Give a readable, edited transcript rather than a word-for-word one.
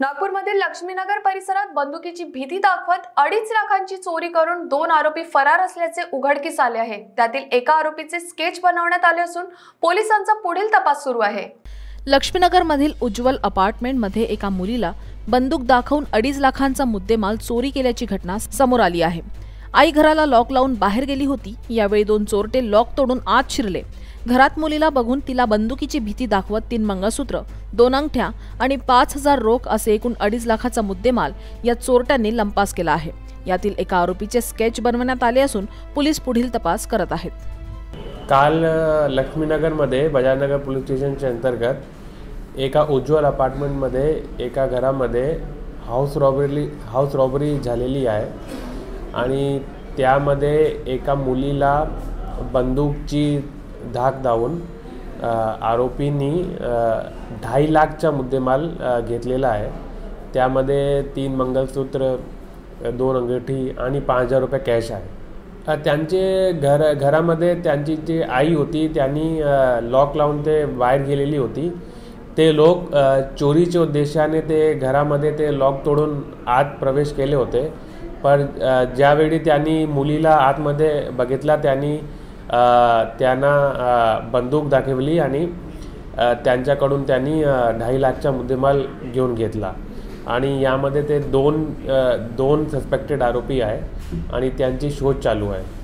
नागपूरमधील लक्ष्मीनगर परिसरात बंदुकीची भीती दाखवत 2.5 लाखांची चोरी करून 2 आरोपी फरार असल्याचे उघडकीस आले आहे। त्यातील एका आरोपीचे स्केच बनवण्यात आले असून पोलिसांचा पुढील तपास सुरू आहे। लक्ष्मीनगर मधील उज्ज्वल अपार्टमेंट मध्ये एका मुलीला बंदूक दाखवून 2.5 लाखांचा मुद्देमाल चोरी केल्याची घटना समोर आली आहे। आई घराला लॉक लावून बाहेर गेली होती। यावेळी 2 चोरटे लॉक तोडून आत शिरले। घरात मुलीला बघून तिला बंदुकीची भीती दाखवत 3 मंगळसूत्र, 2 अंगठ्या आणि 5,000 रोख असे एकूण 2.5 लाखाचा मुद्देमाल या चोरट्यांनी लंपास केला आहे। यातील एका आरोपीचे स्केच बनवण्यात आले असून पोलीस पुढील तपास करत आहेत। काल लक्ष्मीनगरमध्ये बजाजनगर पोलीस स्टेशनच्या अंतर्गत एका उज्ज्वल अपार्टमेंटमध्ये एका घरामध्ये हाऊस रॉबरी झालेली आहे आणि त्यामध्ये एका मुलीला बंदूकची धाक दावून आरोपींनी 2.5 लाखचा मुद्देमाल घेतलेला आहे। त्यामध्ये 3 मंगळसूत्र, 2 अंगठी आणि 5,000 रुपये कॅश आहे। त्यांचे घरामध्ये त्यांची जी आई होती त्यांनी लॉक लावून ते बाहेर गेलेली होती। ते लोक चोरीच्या उद्देशाने ते घरामध्ये ते लॉक तोडून आत प्रवेश केले होते। पण ज्यावेळी त्यांनी मुलीला आतमध्ये बघितला त्यांना बंदूक दाखवली आणि त्यांच्याकडून त्यांनी 2.5 लाखचा मुद्देमाल घेऊन घेतला आणि यामध्ये ते दोन सस्पेक्टेड आरोपी आहे आणि त्यांची शोध चालू आहे।